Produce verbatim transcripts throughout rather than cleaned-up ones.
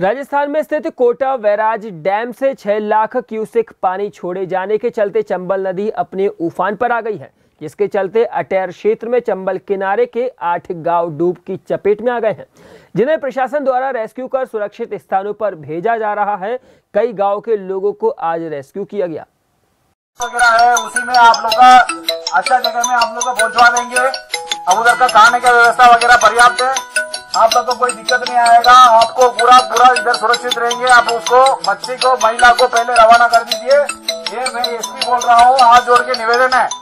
राजस्थान में स्थित Kota barrage dam से छह लाख क्यूसेक पानी छोड़े जाने के चलते चंबल नदी अपने उफान पर आ गई है, जिसके चलते अटेर क्षेत्र में चंबल किनारे के आठ गांव डूब की चपेट में आ गए हैं, जिन्हें प्रशासन द्वारा रेस्क्यू कर सुरक्षित स्थानों पर भेजा जा रहा है। कई गांव के लोगों को आज रेस्क्यू किया गया है, उसी में आप लोग का अच्छा जगह में आप लोग को पहुंचवा देंगे। अब उधर का खाने का व्यवस्था वगैरह पर्याप्त है, आप लोग को कोई दिक्कत नहीं आएगा। आपको पूरा पूरा इधर सुरक्षित रहेंगे। आप उसको बच्ची को महिला को पहले रवाना कर दीजिए। ये मैं एसपी बोल रहा हूँ, हाथ जोड़ के निवेदन है।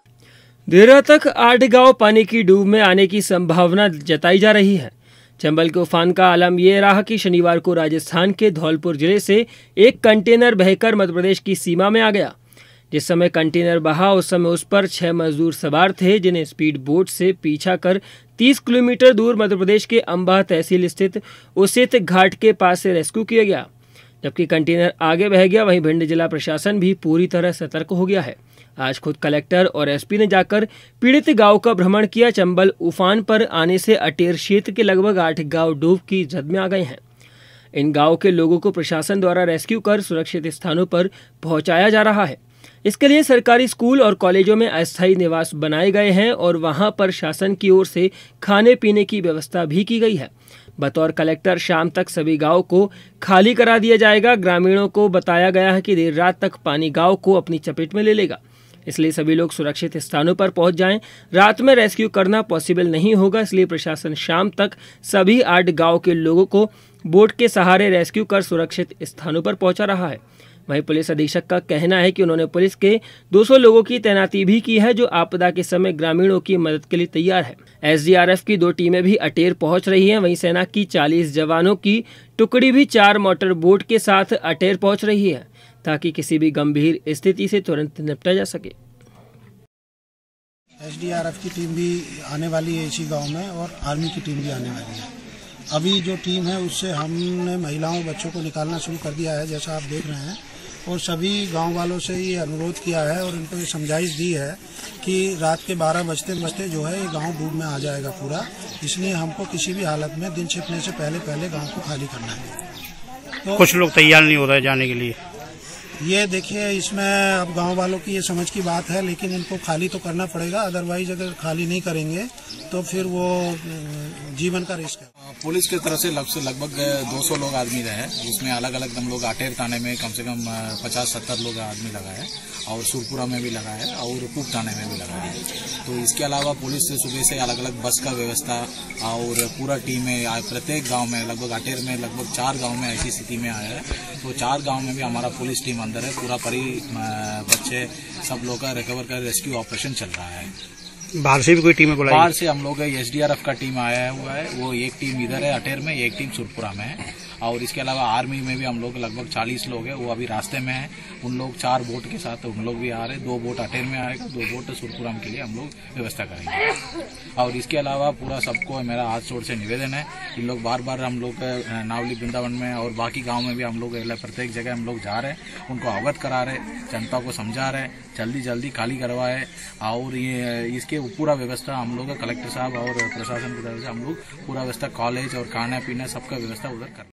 देर रात तक आठ गांव पानी की डूब में आने की संभावना जताई जा रही है। चंबल के उफान का आलम यह रहा कि शनिवार को राजस्थान के धौलपुर जिले से एक कंटेनर बहकर मध्य प्रदेश की सीमा में आ गया। जिस समय कंटेनर बहा उस समय उस पर छह मजदूर सवार थे, जिन्हें स्पीड बोट से पीछा कर तीस किलोमीटर दूर मध्य प्रदेश के अंबाह तहसील स्थित उसित घाट के पास से रेस्क्यू किया गया। जबकि कंटेनर आगे बह गया, वहीं भिंड जिला प्रशासन भी पूरी तरह सतर्क हो गया है। आज खुद कलेक्टर और एसपी ने जाकर पीड़ित गांव का भ्रमण किया। चंबल उफान पर आने से अटेर क्षेत्र के लगभग आठ गांव डूब की जद में आ गए हैं। इन गांव के लोगों को प्रशासन द्वारा रेस्क्यू कर सुरक्षित स्थानों पर पहुंचाया जा रहा है। इसके लिए सरकारी स्कूल और कॉलेजों में अस्थायी निवास बनाए गए हैं और वहां पर शासन की ओर से खाने पीने की व्यवस्था भी की गई है। बतौर कलेक्टर शाम तक सभी गांव को खाली करा दिया जाएगा। ग्रामीणों को बताया गया है कि देर रात तक पानी गांव को अपनी चपेट में ले लेगा, इसलिए सभी लोग सुरक्षित स्थानों पर पहुंच जाएं। रात में रेस्क्यू करना पॉसिबल नहीं होगा, इसलिए प्रशासन शाम तक सभी आठ गांव के लोगों को बोट के सहारे रेस्क्यू कर सुरक्षित स्थानों पर पहुंचा रहा है। वहीं पुलिस अधीक्षक का कहना है कि उन्होंने पुलिस के दो सौ लोगों की तैनाती भी की है, जो आपदा के समय ग्रामीणों की मदद के लिए तैयार है। एसडीआरएफ की दो टीमें भी अटेर पहुंच रही हैं। वहीं सेना की चालीस जवानों की टुकड़ी भी चार मोटर बोट के साथ अटेर पहुंच रही है, ताकि किसी भी गंभीर स्थिति से तुरंत निपटा जा सके। एसडीआरएफ की टीम भी आने वाली है इसी गांव में, और आर्मी की टीम भी आने वाली है। अभी जो टीम है उससे हमने महिलाओं बच्चों को निकालना शुरू कर दिया है, जैसा आप देख रहे हैं, और सभी गांव वालों से ये अनुरोध किया है और इनको ये समझाइश दी है कि रात के बारह बजते बजते जो है ये गांव डूब में आ जाएगा पूरा, इसलिए हमको किसी भी हालत में दिन छिपने से पहले पहले गांव को खाली करना है। तो कुछ लोग तैयार नहीं हो रहे जाने के लिए। ये देखिए, इसमें अब गांव वालों की ये समझ की बात है, लेकिन इनको खाली तो करना पड़ेगा। अदरवाइज अगर खाली नहीं करेंगे तो फिर वो जीवन का रिस्क है। पुलिस की तरफ से लगभग दो सौ लोग आदमी रहे, जिसमें अलग अलग हम लोग अटेर थाने में कम से कम पचास सत्तर लोग आदमी लगा है, और सुरपुरा में भी लगा है और पूप थाने में भी लगा है। तो इसके अलावा पुलिस से सुबह से अलग अलग बस का व्यवस्था और पूरा टीम है प्रत्येक गांव में। लगभग अटेर में लगभग चार गांव में ऐसी स्थिति में आया है, तो चार गांव में भी हमारा पुलिस टीम अंदर है। पूरा परी बच्चे सब लोग का रिकवर कर रेस्क्यू ऑपरेशन चल रहा है। बाहर से भी कोई टीमें बुलाई? बाहर से हम लोग एसडीआरएफ का टीम आया हुआ है, वो एक टीम इधर है अटेर में, एक टीम सुरपुरा में है, और इसके अलावा आर्मी में भी हम लोग लगभग चालीस लोग हैं, वो अभी रास्ते में है। उन लोग चार बोट के साथ उन लोग भी आ रहे हैं। दो बोट अटेर में आएगा, दो बोट सुरपुरा के लिए हम लोग व्यवस्था करेंगे। और इसके अलावा पूरा सबको मेरा हाथ जोड़ से निवेदन है, इन लोग बार बार हम लोग नावली वृंदावन में और बाकी गाँव में भी हम लोग प्रत्येक जगह हम लोग जा रहे हैं, उनको अवगत करा रहे, जनता को समझा रहे, जल्दी जल्दी खाली करवाए। और ये इसके पूरा व्यवस्था हम लोग कलेक्टर साहब और प्रशासन की तरफ से हम लोग पूरा व्यवस्था, कॉलेज और खाना पीना सबका व्यवस्था उधर कर